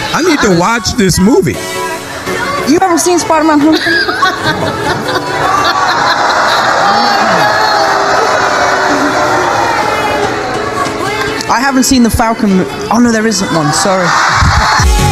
I need to watch this movie. You ever seen Spider-Man Homecoming? I haven't seen the Falcon. Oh no, there isn't one. Sorry.